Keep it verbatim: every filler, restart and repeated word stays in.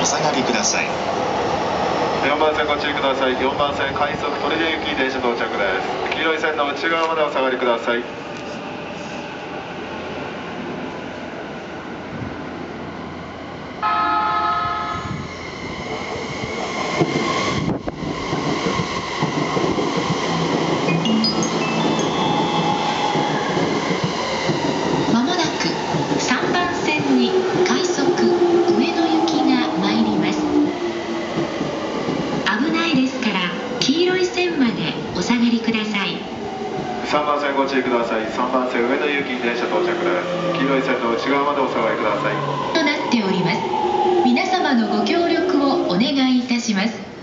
お下がりください。 よんばん線ご注意ください。よんばん線快速取手行き電車到着です。黄色い線の内側までお下がりください。 まもなくさんばん線に快速上野行きが参ります。危ないですから黄色い線までお下がりください。 さんばん線ご注意ください。さんばん線上野行き電車到着です。黄色い線の内側までお下がりください。 となっております。皆様のご協力をお願いいたします。